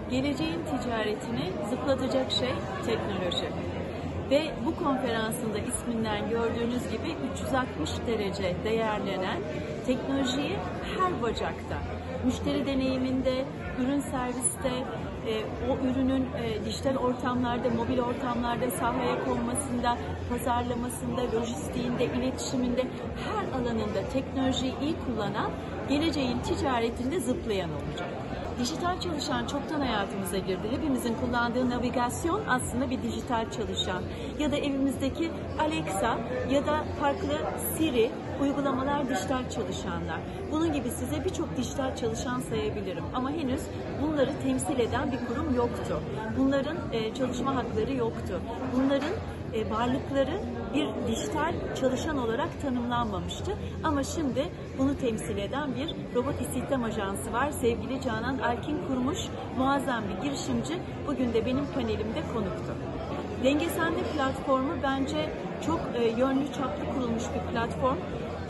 Geleceğin ticaretini zıplatacak şey teknoloji. Ve bu konferansında isminden gördüğünüz gibi 360 derece değerlenen teknolojiyi her bacakta, müşteri deneyiminde, ürün serviste, o ürünün dijital ortamlarda, mobil ortamlarda sahaya konmasında, pazarlamasında, lojistiğinde, iletişiminde her alanında teknolojiyi iyi kullanan geleceğin ticaretinde zıplayan olacak. Dijital çalışan çoktan hayatımıza girdi. Hepimizin kullandığı navigasyon aslında bir dijital çalışan. Ya da evimizdeki Alexa ya da farklı Siri uygulamalar dijital çalışanlar. Bunun gibi size birçok dijital çalışan sayabilirim. Ama henüz bunları temsil eden bir kurum yoktu. Bunların çalışma hakları yoktu. Bunların varlıkları bir dijital çalışan olarak tanımlanmamıştı. Ama şimdi bunu temsil eden bir robot istihdam ajansı var. Sevgili Canan Alkin kurmuş, muazzam bir girişimci. Bugün de benim panelimde konuktu. Denge Sende platformu bence çok yönlü çaplı kurulmuş bir platform.